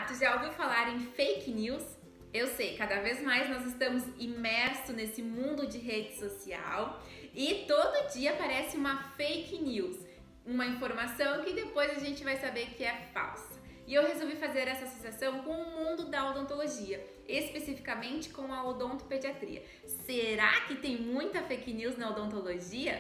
Tu já ouviu falar em fake news? Eu sei, cada vez mais nós estamos imersos nesse mundo de rede social e todo dia aparece uma fake news, uma informação que depois a gente vai saber que é falsa. E eu resolvi fazer essa associação com o mundo da odontologia, especificamente com a odontopediatria. Será que tem muita fake news na odontologia?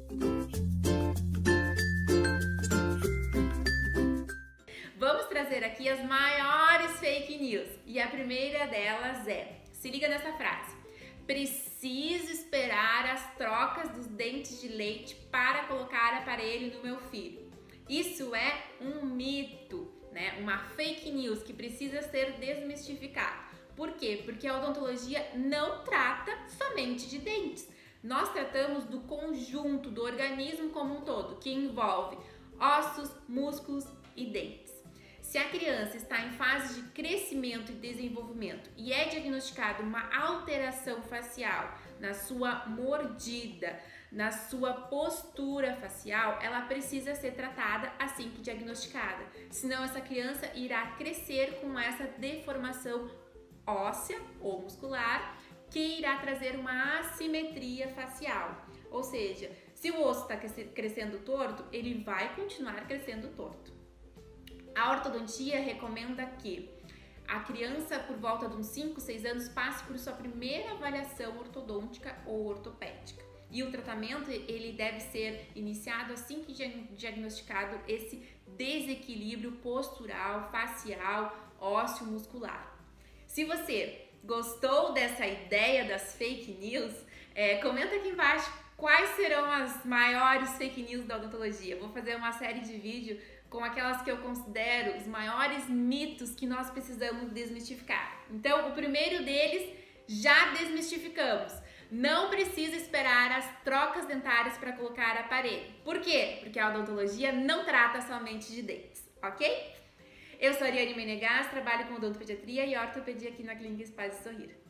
Vamos trazer aqui as maiores fake news. E a primeira delas é, se liga nessa frase: preciso esperar as trocas dos dentes de leite para colocar aparelho no meu filho. Isso é um mito, né? Uma fake news que precisa ser desmistificada. Por quê? Porque a odontologia não trata somente de dentes. Nós tratamos do conjunto do organismo como um todo, que envolve ossos, músculos e dentes. Se a criança está em fase de crescimento e desenvolvimento e é diagnosticada uma alteração facial na sua mordida, na sua postura facial, ela precisa ser tratada assim que diagnosticada. Senão essa criança irá crescer com essa deformação óssea ou muscular que irá trazer uma assimetria facial. Ou seja, se o osso está crescendo torto, ele vai continuar crescendo torto. A ortodontia recomenda que a criança, por volta de uns 5, 6 anos, passe por sua primeira avaliação ortodôntica ou ortopédica. E o tratamento ele deve ser iniciado assim que diagnosticado esse desequilíbrio postural, facial, ósseo, muscular. Se você gostou dessa ideia das fake news, comenta aqui embaixo quais serão as maiores fake news da odontologia. Vou fazer uma série de vídeos com aquelas que eu considero os maiores mitos que nós precisamos desmistificar. Então, o primeiro deles já desmistificamos. Não precisa esperar as trocas dentárias para colocar aparelho. Por quê? Porque a odontologia não trata somente de dentes, ok? Eu sou a Ariane Menegas, trabalho com odontopediatria e ortopedia aqui na Clínica Espaço Sorrir.